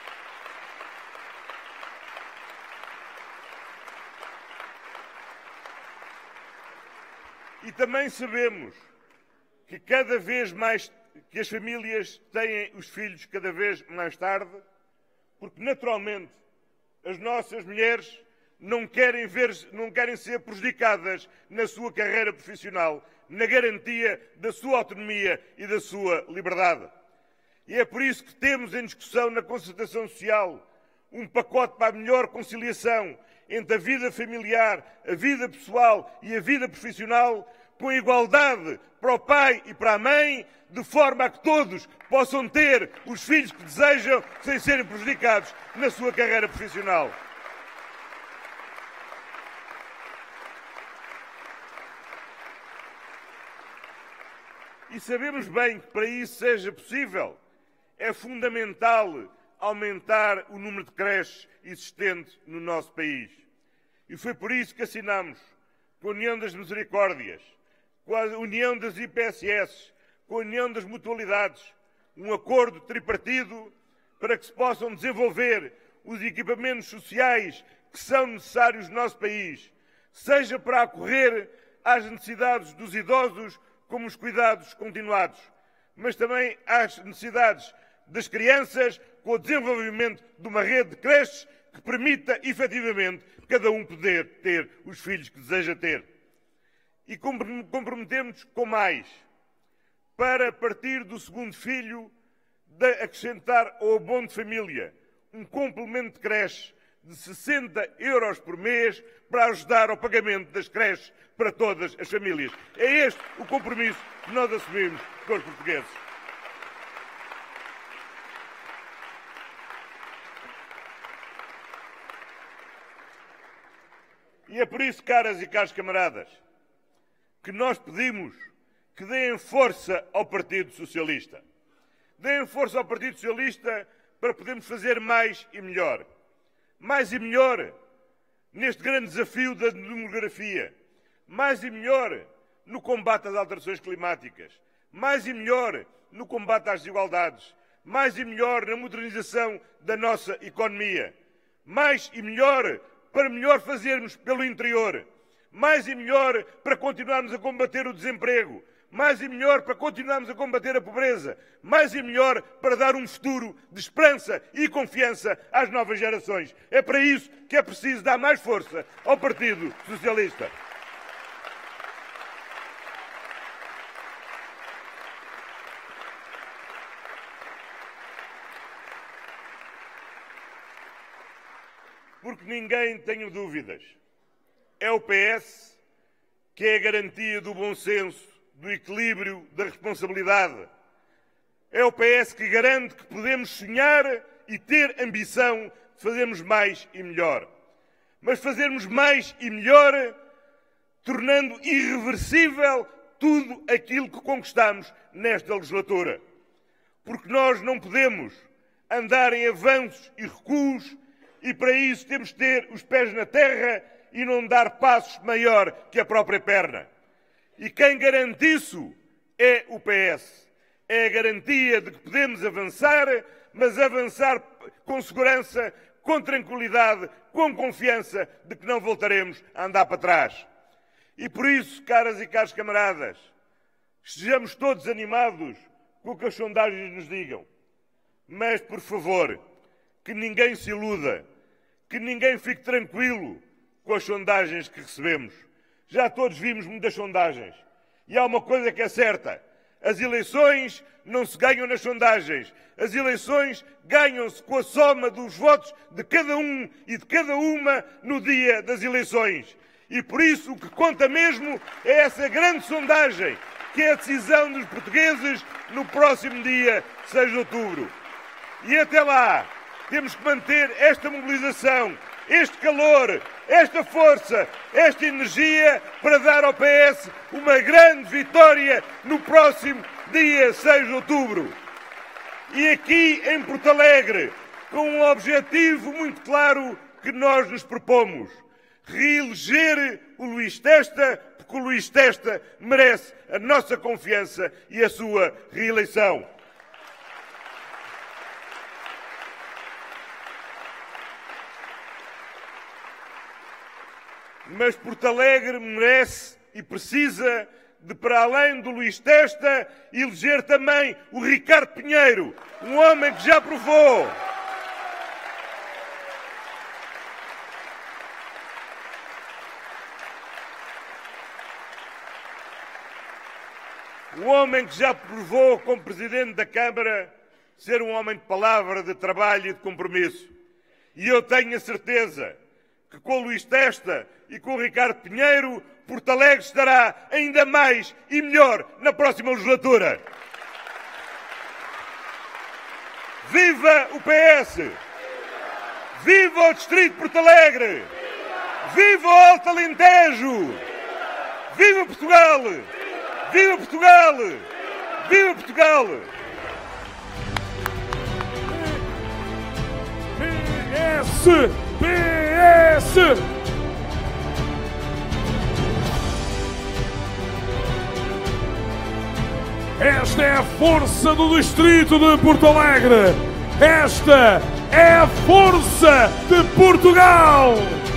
[SPEAKER 5] E também sabemos que cada vez mais que as famílias têm os filhos cada vez mais tarde, porque naturalmente as nossas mulheres não querem ser prejudicadas na sua carreira profissional, na garantia da sua autonomia e da sua liberdade. E é por isso que temos em discussão na concertação social um pacote para a melhor conciliação entre a vida familiar, a vida pessoal e a vida profissional, com igualdade para o pai e para a mãe, de forma a que todos possam ter os filhos que desejam sem serem prejudicados na sua carreira profissional. E sabemos bem que para isso seja possível, é fundamental aumentar o número de creches existentes no nosso país. E foi por isso que assinamos, com a União das Misericórdias, com a União das IPSS, com a União das Mutualidades, um acordo tripartido para que se possam desenvolver os equipamentos sociais que são necessários no nosso país, seja para acorrer às necessidades dos idosos, como os cuidados continuados, mas também às necessidades das crianças, com o desenvolvimento de uma rede de creches que permita, efetivamente, cada um poder ter os filhos que deseja ter. E comprometemos com mais, para, a partir do segundo filho, acrescentar ao abono de família um complemento de creche de 60 € por mês para ajudar ao pagamento das creches para todas as famílias. É este o compromisso que nós assumimos com os portugueses. E é por isso, caras e caros camaradas, que nós pedimos que deem força ao Partido Socialista. Deem força ao Partido Socialista para podermos fazer mais e melhor. Mais e melhor neste grande desafio da demografia. Mais e melhor no combate às alterações climáticas. Mais e melhor no combate às desigualdades. mais e melhor na modernização da nossa economia, mais e melhor para melhor fazermos pelo interior, mais e melhor para continuarmos a combater o desemprego, mais e melhor para continuarmos a combater a pobreza, mais e melhor para dar um futuro de esperança e confiança às novas gerações. É para isso que é preciso dar mais força ao Partido Socialista. Porque ninguém tenha dúvidas. É o PS que é a garantia do bom senso, do equilíbrio, da responsabilidade. É o PS que garante que podemos sonhar e ter ambição de fazermos mais e melhor. Mas fazermos mais e melhor tornando irreversível tudo aquilo que conquistamos nesta legislatura. Porque nós não podemos andar em avanços e recuos e para isso temos de ter os pés na terra e não dar passos maior que a própria perna. E quem garante isso é o PS. É a garantia de que podemos avançar, mas avançar com segurança, com tranquilidade, com confiança de que não voltaremos a andar para trás. E por isso, caras e caros camaradas, estejamos todos animados com o que as sondagens nos digam. Mas, por favor, que ninguém se iluda, que ninguém fique tranquilo com as sondagens que recebemos. Já todos vimos muitas sondagens. E há uma coisa que é certa. As eleições não se ganham nas sondagens. As eleições ganham-se com a soma dos votos de cada um e de cada uma no dia das eleições. E por isso o que conta mesmo é essa grande sondagem, que é a decisão dos portugueses no próximo dia 6 de outubro. E até lá temos que manter esta mobilização, este calor, esta força, esta energia para dar ao PS uma grande vitória no próximo dia 6 de outubro. E aqui em Porto Alegre, com um objetivo muito claro que nós nos propomos: reeleger o Luís Testa, porque o Luís Testa merece a nossa confiança e a sua reeleição. Mas Porto Alegre merece e precisa de, para além do Luís Testa, eleger também o Ricardo Pinheiro, um homem que já provou. Um homem que já provou, como Presidente da Câmara, ser um homem de palavra, de trabalho e de compromisso. E eu tenho a certeza que com o Luís Testa e com o Ricardo Pinheiro, Porto Alegre estará ainda mais e melhor na próxima legislatura. Viva o PS! Viva o Distrito de Porto Alegre! Viva o Alto Alentejo! Viva Portugal! Viva Portugal! Viva Portugal!
[SPEAKER 1] PS! Esta é a força do Distrito de Porto Alegre. Esta é a força de Portugal.